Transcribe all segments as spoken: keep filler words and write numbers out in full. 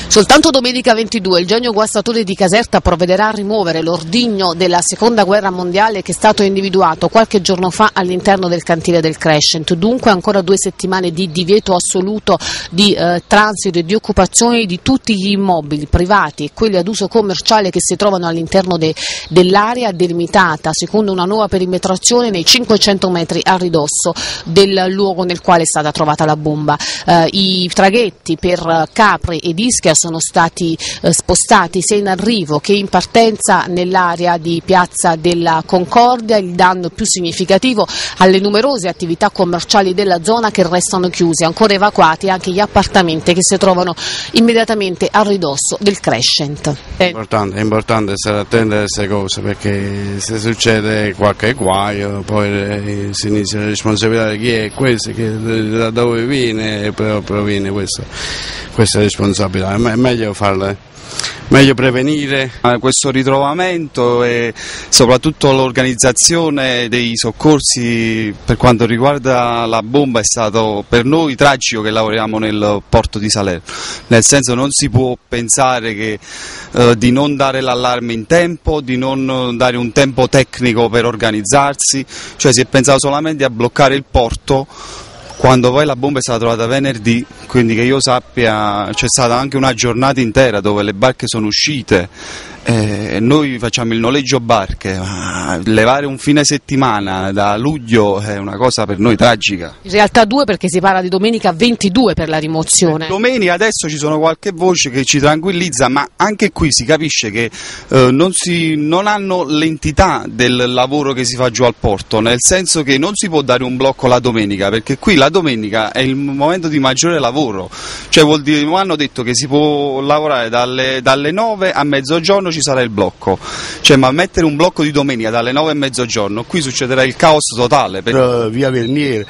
Soltanto domenica ventidue il genio guastatore di Caserta provvederà a rimuovere l'ordigno della seconda guerra mondiale che è stato individuato qualche giorno fa all'interno del cantiere del Crescent. Dunque ancora due settimane di divieto assoluto di eh, transito e di occupazione di tutti gli immobili privati e quelli ad uso commerciale che si trovano all'interno de, dell'area delimitata secondo una nuova perimetrazione nei cinquecento metri a ridosso del luogo nel quale è stata trovata la bomba. Eh, I traghetti per Capri ed Ischia sono stati eh, spostati sia in arrivo che in partenza nell'area di Piazza della Concordia. Il danno più significativo alle numerose attività commerciali della zona che restano chiuse, ancora evacuati anche gli appartamenti che si trovano immediatamente a ridosso del Crescent. È importante, è importante stare attenti a queste cose perché se succede qualche guaio poi si inizia la responsabilità di chi è questo, che, da dove viene e proviene questa, questa responsabilità. È meglio farla. Meglio prevenire. Questo ritrovamento e soprattutto l'organizzazione dei soccorsi per quanto riguarda la bomba è stato per noi tragico che lavoriamo nel porto di Salerno, nel senso non si può pensare che, eh, di non dare l'allarme in tempo, di non dare un tempo tecnico per organizzarsi, cioè si è pensato solamente a bloccare il porto. Quando poi la bomba è stata trovata venerdì, quindi che io sappia c'è stata anche una giornata intera dove le barche sono uscite. Eh, noi facciamo il noleggio barche, ma levare un fine settimana da luglio è una cosa per noi tragica. In realtà due, perché si parla di domenica ventidue per la rimozione. Domenica adesso ci sono qualche voce che ci tranquillizza, ma anche qui si capisce che eh, non, si, non hanno l'entità del lavoro che si fa giù al porto, nel senso che non si può dare un blocco la domenica, perché qui la domenica è il momento di maggiore lavoro, cioè vuol dire, mi hanno detto che si può lavorare dalle, dalle nove a mezzogiorno ci sarà il blocco, cioè ma mettere un blocco di domenica dalle nove a mezzogiorno, qui succederà il caos totale. Per... Via Vernier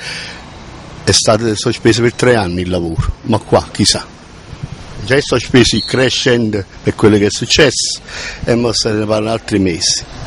è stato sospeso per tre anni il lavoro, ma qua chissà, già è sospeso il Crescent per quello che è successo e ora se ne parlano altri mesi.